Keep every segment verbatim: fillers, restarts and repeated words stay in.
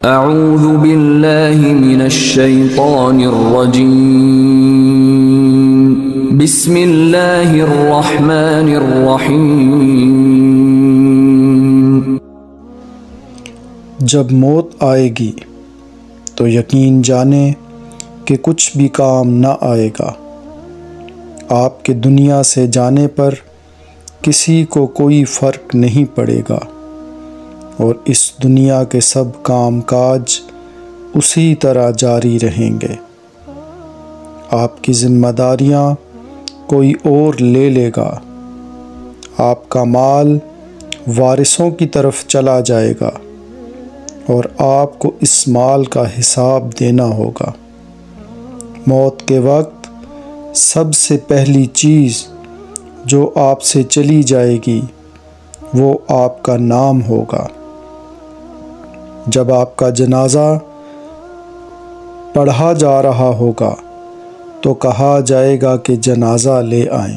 اعوذ باللہ من الشیطان الرجیم بسم اللہ الرحمن الرحیم۔ جب موت آئے گی تو یقین جانیں کہ کچھ بھی کام نہ آئے گا۔ آپ کے دنیا سے جانے پر کسی کو کوئی فرق نہیں پڑے گا، اور اس دنیا کے سب کام کاج اسی طرح جاری رہیں گے۔ آپ کی ذمہ داریاں کوئی اور لے لے گا۔ آپ کا مال وارثوں کی طرف چلا جائے گا، اور آپ کو اس مال کا حساب دینا ہوگا۔ موت کے وقت سب سے پہلی چیز جو آپ سے چلی جائے گی وہ آپ کا نام ہوگا۔ جب آپ کا جنازہ پڑھا جا رہا ہوگا تو کہا جائے گا کہ جنازہ لے آئیں۔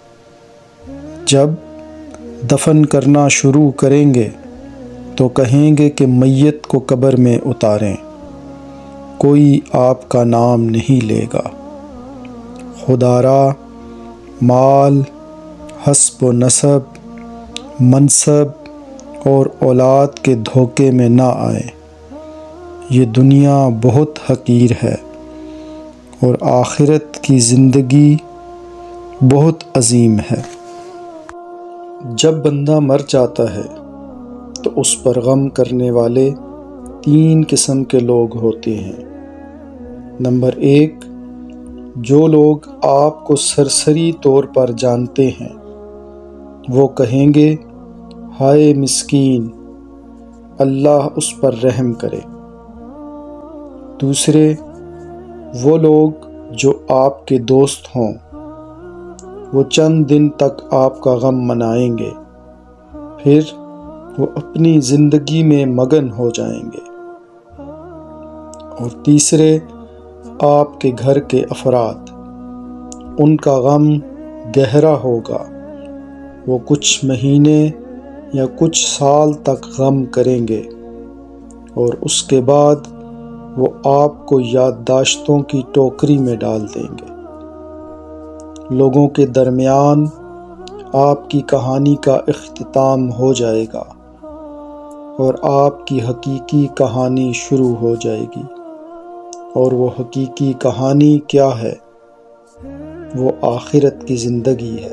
جب دفن کرنا شروع کریں گے تو کہیں گے کہ میت کو قبر میں اتاریں، کوئی آپ کا نام نہیں لے گا۔ خدارا مال، حسب و نسب، منصب اور اولاد کے دھوکے میں نہ آئیں۔ یہ دنیا بہت حقیر ہے، اور آخرت کی زندگی بہت عظیم ہے۔ جب بندہ مر جاتا ہے تو اس پر غم کرنے والے تین قسم کے لوگ ہوتے ہیں۔ نمبر ایک، جو لوگ آپ کو سرسری طور پر جانتے ہیں، وہ کہیں گے ہائے مسکین، اللہ اس پر رحم کرے۔ دوسرے، وہ لوگ جو آپ کے دوست ہوں، وہ چند دن تک آپ کا غم منائیں گے، پھر وہ اپنی زندگی میں مگن ہو جائیں گے۔ اور تیسرے، آپ کے گھر کے افراد، ان کا غم گہرا ہوگا، وہ کچھ مہینے یا کچھ سال تک غم کریں گے، اور اس کے بعد وہ آپ کو یادداشتوں کی ٹوکری میں ڈال دیں گے۔ لوگوں کے درمیان آپ کی کہانی کا اختتام ہو جائے گا، اور آپ کی حقیقی کہانی شروع ہو جائے گی۔ اور وہ حقیقی کہانی کیا ہے؟ وہ آخرت کی زندگی ہے۔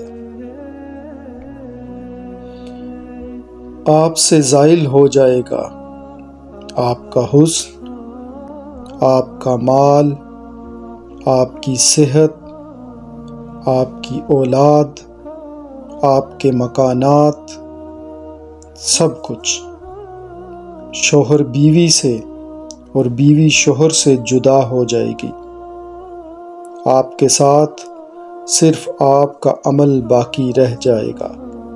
آپ سے زائل ہو جائے گا آپ کا حسن، آپ کا مال، آپ کی صحت، آپ کی اولاد، آپ کے مکانات، سب کچھ۔ شوہر بیوی سے اور بیوی شوہر سے جدا ہو جائے گی۔ آپ کے ساتھ صرف آپ کا عمل باقی رہ جائے گا۔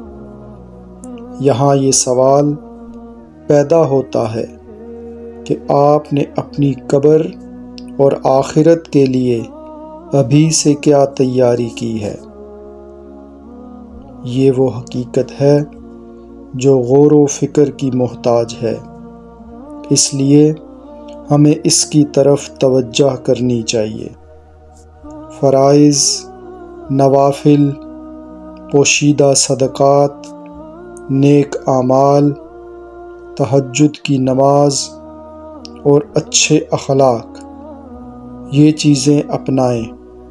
یہاں یہ سوال پیدا ہوتا ہے کہ آپ نے اپنی قبر اور آخرت کے لیے ابھی سے کیا تیاری کی ہے؟ یہ وہ حقیقت ہے جو غور و فکر کی محتاج ہے، اس لیے ہمیں اس کی طرف توجہ کرنی چاہیے۔ فرائض، نوافل، پوشیدہ صدقات، نیک اعمال، تہجد کی نماز اور اچھے اخلاق، یہ چیزیں اپنائیں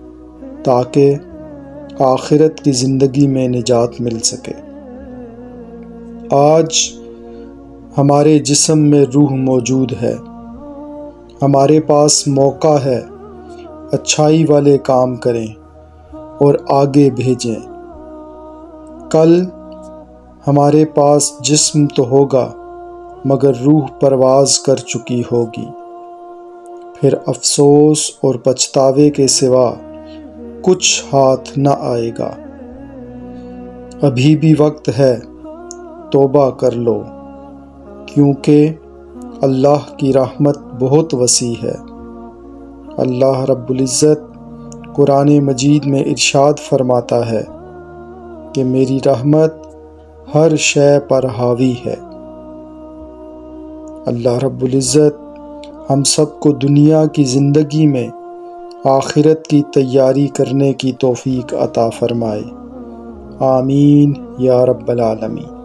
تاکہ آخرت کی زندگی میں نجات مل سکے۔ آج ہمارے جسم میں روح موجود ہے، ہمارے پاس موقع ہے، اچھائی والے کام کریں اور آگے بھیجیں۔ کل ہمارے پاس جسم تو ہوگا مگر روح پرواز کر چکی ہوگی، پھر افسوس اور پچھتاوے کے سوا کچھ ہاتھ نہ آئے گا۔ ابھی بھی وقت ہے، توبہ کر لو، کیونکہ اللہ کی رحمت بہت وسیع ہے۔ اللہ رب العزت قرآن مجید میں ارشاد فرماتا ہے کہ میری رحمت ہر شے پر حاوی ہے۔ اللہ رب العزت ہم سب کو دنیا کی زندگی میں آخرت کی تیاری کرنے کی توفیق عطا فرمائے۔ آمین یا رب العالمین۔